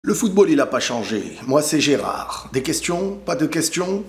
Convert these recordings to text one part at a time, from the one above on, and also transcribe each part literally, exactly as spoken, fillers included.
Le football, il n'a pas changé. Moi, c'est Gérard. Des questions? Pas de questions?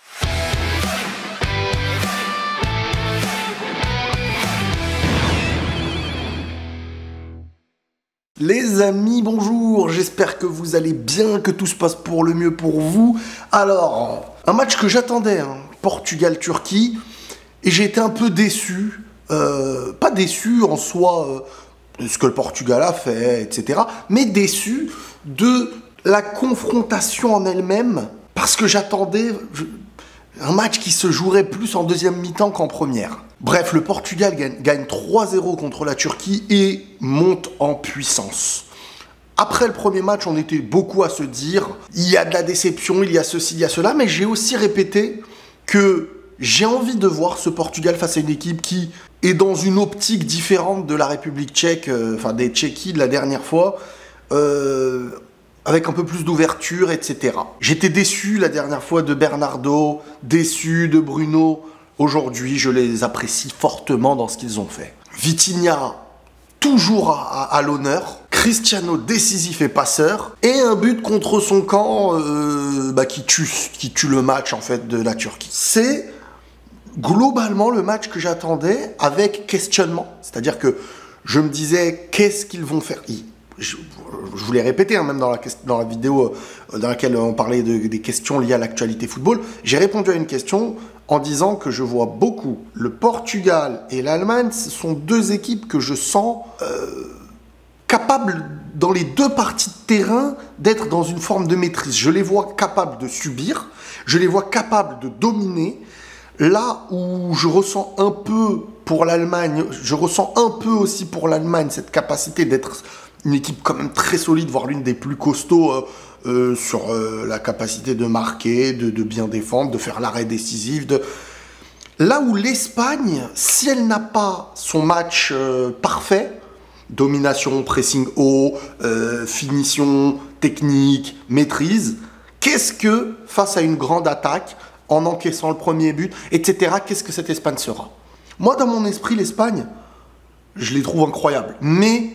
Les amis, bonjour. J'espère que vous allez bien, que tout se passe pour le mieux pour vous. Alors, un match que j'attendais, hein, Portugal-Turquie, et j'ai été un peu déçu. Euh, pas déçu en soi euh, de ce que le Portugal a fait, et cetera, mais déçu de la confrontation en elle-même, parce que j'attendais je, un match qui se jouerait plus en deuxième mi-temps qu'en première. Bref, le Portugal gagne, gagne trois zéro contre la Turquie et monte en puissance. Après le premier match, on était beaucoup à se dire, il y a de la déception, il y a ceci, il y a cela, mais j'ai aussi répété que j'ai envie de voir ce Portugal face à une équipe qui est dans une optique différente de la République tchèque, euh, enfin des Tchéquies de la dernière fois, euh, avec un peu plus d'ouverture, et cetera. J'étais déçu la dernière fois de Bernardo, déçu de Bruno. Aujourd'hui, je les apprécie fortement dans ce qu'ils ont fait. Vitinha, toujours à, à, à l'honneur. Cristiano, décisif et passeur. Et un but contre son camp euh, bah, qui, tue, qui tue le match en fait de la Turquie. C'est globalement le match que j'attendais avec questionnement. C'est-à-dire que je me disais, qu'est-ce qu'ils vont faire? Je, je vous l'ai répété, hein, même dans la, dans la vidéo euh, dans laquelle on parlait de, des questions liées à l'actualité football, j'ai répondu à une question en disant que je vois beaucoup le Portugal et l'Allemagne, ce sont deux équipes que je sens euh, capables, dans les deux parties de terrain, d'être dans une forme de maîtrise. Je les vois capables de subir, je les vois capables de dominer. Là où je ressens un peu pour l'Allemagne, je ressens un peu aussi pour l'Allemagne cette capacité d'être une équipe quand même très solide, voire l'une des plus costauds euh, euh, sur euh, la capacité de marquer, de, de bien défendre, de faire l'arrêt décisif. De... Là où l'Espagne, si elle n'a pas son match euh, parfait, domination, pressing haut, euh, finition, technique, maîtrise, qu'est-ce que, face à une grande attaque, en encaissant le premier but, et cetera, qu'est-ce que cette Espagne sera? Moi, dans mon esprit, l'Espagne, je les trouve incroyables. Mais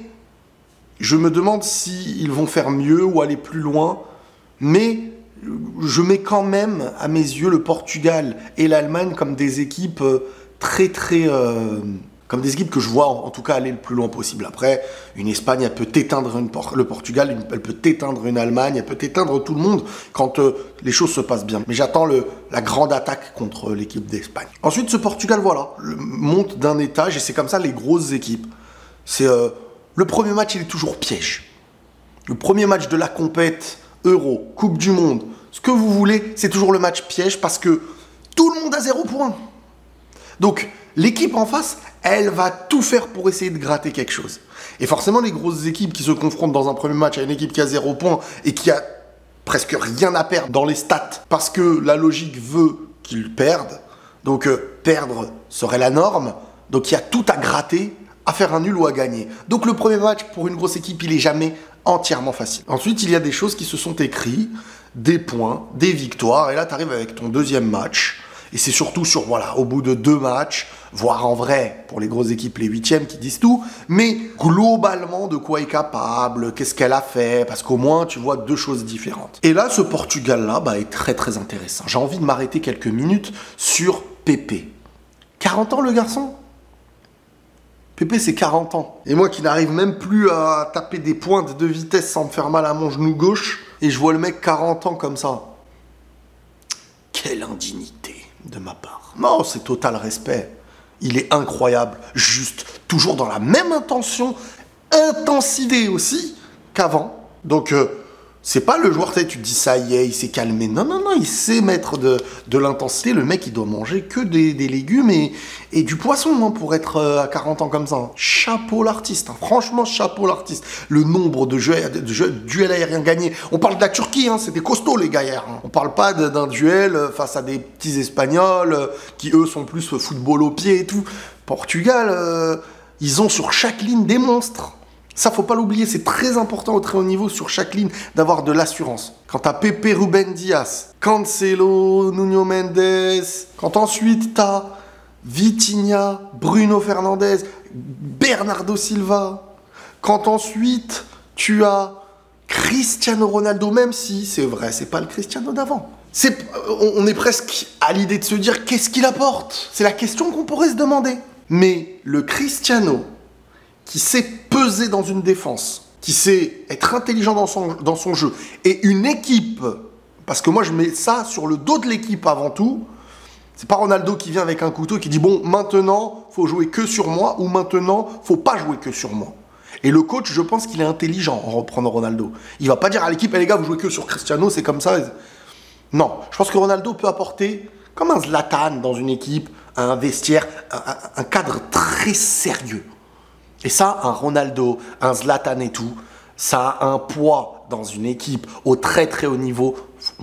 je me demande s'ils vont faire mieux ou aller plus loin. Mais je mets quand même, à mes yeux, le Portugal et l'Allemagne comme des équipes très, très... Euh, comme des équipes que je vois, en tout cas, aller le plus loin possible. Après, une Espagne, elle peut t'éteindre une por- le Portugal, une, elle peut t'éteindre une Allemagne, elle peut t'éteindre tout le monde quand euh, les choses se passent bien. Mais j'attends le, la grande attaque contre l'équipe d'Espagne. Ensuite, ce Portugal, voilà, le, monte d'un étage, et c'est comme ça les grosses équipes. C'est euh, le premier match, il est toujours piège. Le premier match de la compète, Euro, Coupe du Monde, ce que vous voulez, c'est toujours le match piège parce que tout le monde a zéro point. Donc, l'équipe en face, elle va tout faire pour essayer de gratter quelque chose. Et forcément, les grosses équipes qui se confrontent dans un premier match à une équipe qui a zéro point et qui a presque rien à perdre dans les stats, parce que la logique veut qu'ils perdent, donc euh, perdre serait la norme, donc il y a tout à gratter, à faire un nul ou à gagner. Donc le premier match, pour une grosse équipe, il est jamais entièrement facile. Ensuite, il y a des choses qui se sont écrites, des points, des victoires, et là, tu arrives avec ton deuxième match. Et c'est surtout sur, voilà, au bout de deux matchs, voire en vrai, pour les grosses équipes, les huitièmes qui disent tout, mais globalement, de quoi est capable, qu'est-ce qu'elle a fait, parce qu'au moins, tu vois deux choses différentes. Et là, ce Portugal-là bah, est très très intéressant. J'ai envie de m'arrêter quelques minutes sur Pépé. quarante ans, le garçon? Pépé, c'est quarante ans. Et moi qui n'arrive même plus à taper des pointes de vitesse sans me faire mal à mon genou gauche, et je vois le mec quarante ans comme ça. Quelle indignité de ma part. Non, c'est total respect. Il est incroyable. Juste, toujours dans la même intention, intensité aussi qu'avant. Donc, euh, c'est pas le joueur, tu sais, tu te dis ça y est, il s'est calmé. Non, non, non, il sait mettre de, de l'intensité. Le mec, il doit manger que des, des légumes et, et du poisson hein, pour être euh, à quarante ans comme ça. Hein. Chapeau l'artiste. Hein. Franchement, chapeau l'artiste. Le nombre de, jeux, de, jeux, de duels aériens gagnés. On parle de la Turquie, hein, c'était costaud les gars hier. Hein. On parle pas d'un duel face à des petits Espagnols euh, qui, eux, sont plus football au pied et tout. Portugal, euh, ils ont sur chaque ligne des monstres. Ça, faut pas l'oublier, c'est très important au très haut niveau sur chaque ligne d'avoir de l'assurance. Quand t'as Pepe, Ruben Dias, Cancelo, Nuno Mendes, quand ensuite t'as Vitinha, Bruno Fernandes, Bernardo Silva, quand ensuite tu as Cristiano Ronaldo, même si, c'est vrai, c'est pas le Cristiano d'avant. C'est, on est presque à l'idée de se dire, qu'est-ce qu'il apporte? C'est la question qu'on pourrait se demander. Mais le Cristiano, qui sait peser dans une défense, qui sait être intelligent dans son, dans son jeu, et une équipe, parce que moi je mets ça sur le dos de l'équipe avant tout, c'est pas Ronaldo qui vient avec un couteau et qui dit, bon, maintenant, faut jouer que sur moi, ou maintenant, faut pas jouer que sur moi. Et le coach, je pense qu'il est intelligent en reprenant Ronaldo. Il va pas dire à l'équipe, eh les gars, vous jouez que sur Cristiano, c'est comme ça. Non, je pense que Ronaldo peut apporter, comme un Zlatan dans une équipe, un vestiaire, un, un cadre très sérieux. Et ça, un Ronaldo, un Zlatan et tout, ça a un poids dans une équipe au très très haut niveau.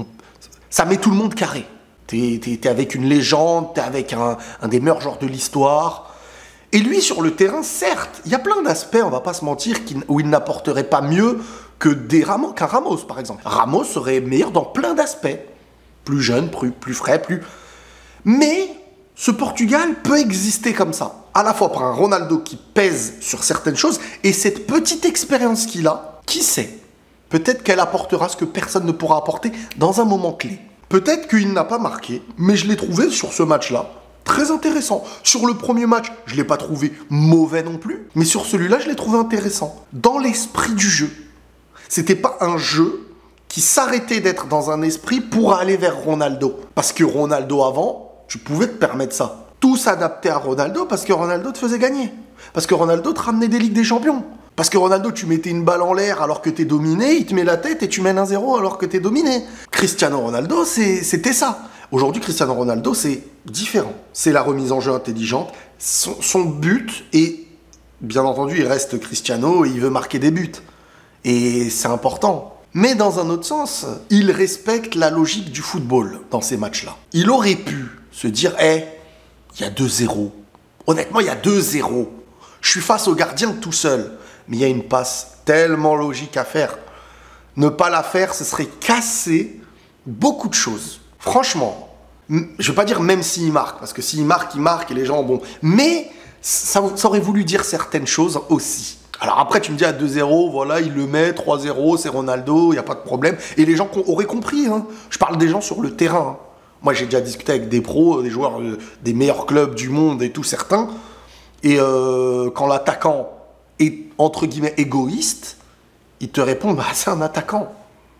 Ça met tout le monde carré. T'es, t'es, t'es avec une légende, t'es avec un, un des meilleurs joueurs de l'histoire. Et lui, sur le terrain, certes, il y a plein d'aspects, on va pas se mentir, où il n'apporterait pas mieux que des Ramos, qu'un Ramos, par exemple. Ramos serait meilleur dans plein d'aspects. Plus jeune, plus, plus frais, plus... Mais ce Portugal peut exister comme ça. À la fois par un Ronaldo qui pèse sur certaines choses, et cette petite expérience qu'il a, qui sait? Peut-être qu'elle apportera ce que personne ne pourra apporter dans un moment clé. Peut-être qu'il n'a pas marqué, mais je l'ai trouvé sur ce match-là très intéressant. Sur le premier match, je ne l'ai pas trouvé mauvais non plus, mais sur celui-là, je l'ai trouvé intéressant. Dans l'esprit du jeu. C'était pas un jeu qui s'arrêtait d'être dans un esprit pour aller vers Ronaldo. Parce que Ronaldo avant, tu pouvais te permettre ça. Tout s'adaptait à Ronaldo parce que Ronaldo te faisait gagner. Parce que Ronaldo te ramenait des Ligues des Champions. Parce que Ronaldo, tu mettais une balle en l'air alors que t'es dominé, il te met la tête et tu mènes un zéro alors que t'es dominé. Cristiano Ronaldo, c'était ça. Aujourd'hui, Cristiano Ronaldo, c'est différent. C'est la remise en jeu intelligente. Son, son but, et bien entendu, il reste Cristiano et il veut marquer des buts. Et c'est important. Mais dans un autre sens, il respecte la logique du football dans ces matchs-là. Il aurait pu se dire, hé, hey, il y a deux zéro. Honnêtement, il y a deux zéro. Je suis face au gardien tout seul. Mais il y a une passe tellement logique à faire. Ne pas la faire, ce serait casser beaucoup de choses. Franchement, je ne vais pas dire même s'il marque, parce que s'il marque, il marque et les gens, bon. Mais ça, ça aurait voulu dire certaines choses aussi. Alors après, tu me dis à deux zéro, voilà, il le met, trois zéro, c'est Ronaldo, il n'y a pas de problème. Et les gens auraient compris, hein. Je parle des gens sur le terrain. Hein. Moi, j'ai déjà discuté avec des pros, des joueurs euh, des meilleurs clubs du monde et tout, certains. Et euh, quand l'attaquant est, entre guillemets, égoïste, il te répond, bah, c'est un attaquant.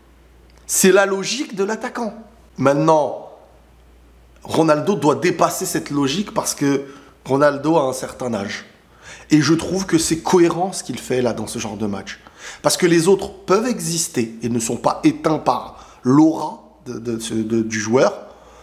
C'est la logique de l'attaquant. Maintenant, Ronaldo doit dépasser cette logique parce que Ronaldo a un certain âge. Et je trouve que c'est cohérent ce qu'il fait là dans ce genre de match. Parce que les autres peuvent exister et ne sont pas éteints par l'aura de, de, de, du joueur.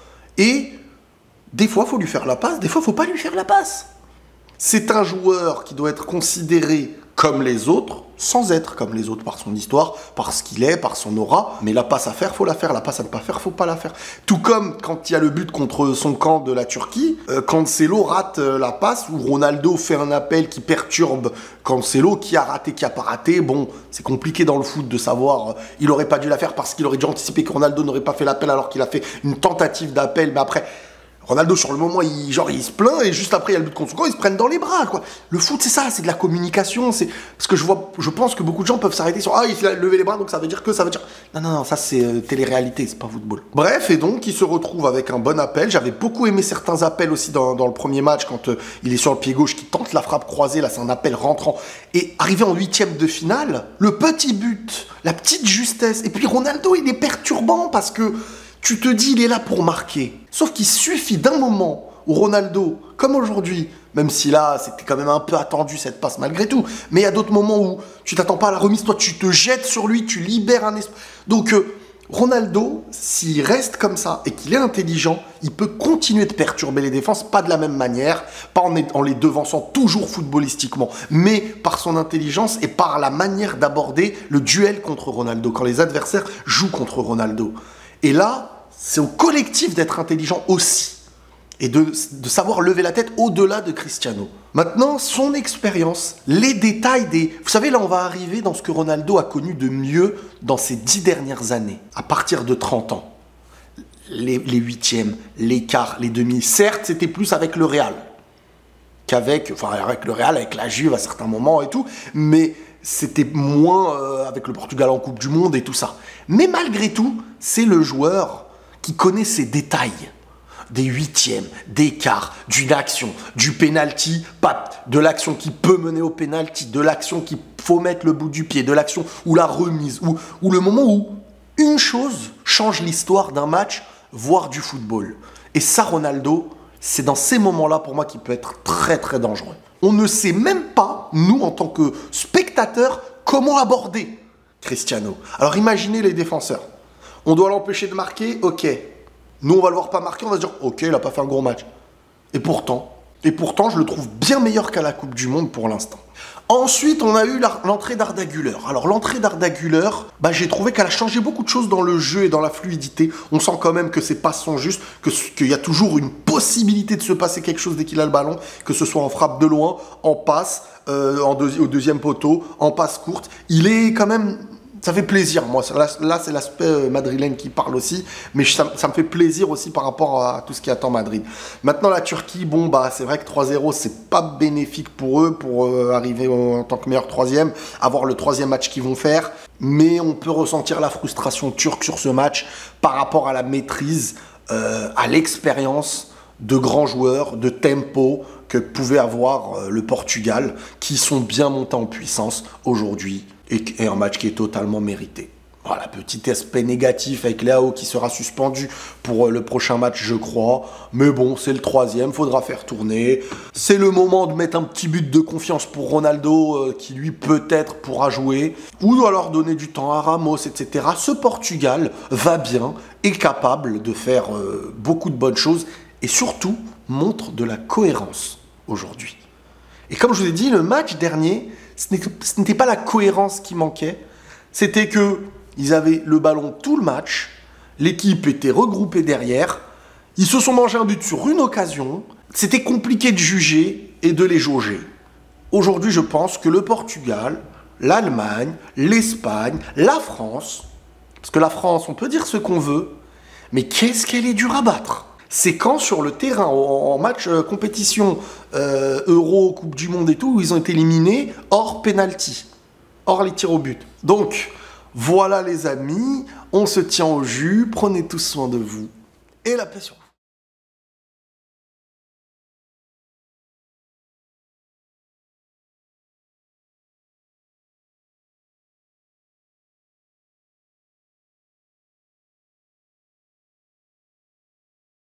Et des fois, il faut lui faire la passe, des fois, il ne faut pas lui faire la passe. C'est un joueur qui doit être considéré comme les autres, sans être comme les autres par son histoire, par ce qu'il est, par son aura. Mais la passe à faire, faut la faire. La passe à ne pas faire, faut pas la faire. Tout comme quand il y a le but contre son camp de la Turquie, euh, Cancelo rate euh, la passe, ou Ronaldo fait un appel qui perturbe Cancelo, qui a raté, qui a pas raté. Bon, c'est compliqué dans le foot de savoir, euh, il aurait pas dû la faire parce qu'il aurait dû anticiper que Ronaldo n'aurait pas fait l'appel alors qu'il a fait une tentative d'appel, mais après... Ronaldo, sur le moment, il, genre, il se plaint et juste après, il y a le but contre son camp, ils se prennent dans les bras, quoi. Le foot, c'est ça, c'est de la communication. C'est parce que je vois, je pense que beaucoup de gens peuvent s'arrêter sur ah, il a levé les bras, donc ça veut dire que ça veut dire. Non, non, non, ça c'est euh, télé-réalité, c'est pas football. Bref, et donc, il se retrouve avec un bon appel. J'avais beaucoup aimé certains appels aussi dans, dans le premier match quand euh, il est sur le pied gauche, qui tente la frappe croisée. Là, c'est un appel rentrant. Et arrivé en huitième de finale, le petit but, la petite justesse. Et puis Ronaldo, il est perturbant parce que. Tu te dis, il est là pour marquer. Sauf qu'il suffit d'un moment où Ronaldo, comme aujourd'hui, même si là, c'était quand même un peu attendu cette passe malgré tout, mais il y a d'autres moments où tu t'attends pas à la remise, toi tu te jettes sur lui, tu libères un esprit. Donc euh, Ronaldo, s'il reste comme ça et qu'il est intelligent, il peut continuer de perturber les défenses, pas de la même manière, pas en, en les devançant toujours footballistiquement, mais par son intelligence et par la manière d'aborder le duel contre Ronaldo, quand les adversaires jouent contre Ronaldo. Et là, c'est au collectif d'être intelligent aussi. Et de, de savoir lever la tête au-delà de Cristiano. Maintenant, son expérience, les détails des... Vous savez, là, on va arriver dans ce que Ronaldo a connu de mieux dans ces dix dernières années, à partir de trente ans. Les, les huitièmes, les quarts, les demi. Certes, c'était plus avec le Real qu'avec... Enfin, avec le Real, avec la Juve à certains moments et tout. Mais c'était moins euh, avec le Portugal en Coupe du Monde et tout ça. Mais malgré tout, c'est le joueur qui connaît ses détails. Des huitièmes, des quarts, d'une action, du penalty, pas de l'action qui peut mener au penalty, de l'action qu'il faut mettre le bout du pied, de l'action ou la remise, ou, ou le moment où une chose change l'histoire d'un match, voire du football. Et ça, Ronaldo, c'est dans ces moments-là, pour moi, qu'il peut être très, très dangereux. On ne sait même pas, nous, en tant que spectateurs, comment aborder Cristiano. Alors imaginez les défenseurs. On doit l'empêcher de marquer, ok. Nous, on va le voir pas marquer, on va se dire, ok, il n'a pas fait un gros match. Et pourtant, et pourtant, je le trouve bien meilleur qu'à la Coupe du Monde pour l'instant. Ensuite, on a eu l'entrée d'Arda Güler. Alors, l'entrée d'Arda Güler, bah, j'ai trouvé qu'elle a changé beaucoup de choses dans le jeu et dans la fluidité. On sent quand même que ses passes sont justes, qu'il y a toujours une possibilité de se passer quelque chose dès qu'il a le ballon, que ce soit en frappe de loin, en passe, euh, en deux, au deuxième poteau, en passe courte. Il est quand même... Ça fait plaisir, moi. Là, là c'est l'aspect madrilène qui parle aussi, mais ça, ça me fait plaisir aussi par rapport à tout ce qui attend Madrid. Maintenant, la Turquie, bon, bah, c'est vrai que trois zéro, c'est pas bénéfique pour eux, pour euh, arriver en tant que meilleur troisième, avoir le troisième match qu'ils vont faire, mais on peut ressentir la frustration turque sur ce match par rapport à la maîtrise, euh, à l'expérience de grands joueurs, de tempo que pouvait avoir euh, le Portugal, qui sont bien montés en puissance aujourd'hui. Et un match qui est totalement mérité. Voilà, petit aspect négatif avec Léao qui sera suspendu pour le prochain match, je crois. Mais bon, c'est le troisième, faudra faire tourner. C'est le moment de mettre un petit but de confiance pour Ronaldo, euh, qui lui peut-être pourra jouer. Ou alors donner du temps à Ramos, et cetera. Ce Portugal va bien, est capable de faire euh, beaucoup de bonnes choses. Et surtout, montre de la cohérence aujourd'hui. Et comme je vous ai dit, le match dernier... Ce n'était pas la cohérence qui manquait, c'était qu'ils avaient le ballon tout le match, l'équipe était regroupée derrière, ils se sont mangés un but sur une occasion, c'était compliqué de juger et de les jauger. Aujourd'hui, je pense que le Portugal, l'Allemagne, l'Espagne, la France, parce que la France, on peut dire ce qu'on veut, mais qu'est-ce qu'elle est dure à battre ? C'est quand sur le terrain, en match euh, compétition euh, Euro, Coupe du Monde et tout, où ils ont été éliminés hors penalty, hors les tirs au but. Donc, voilà les amis, on se tient au jus, prenez tous soin de vous et la paix sur vous.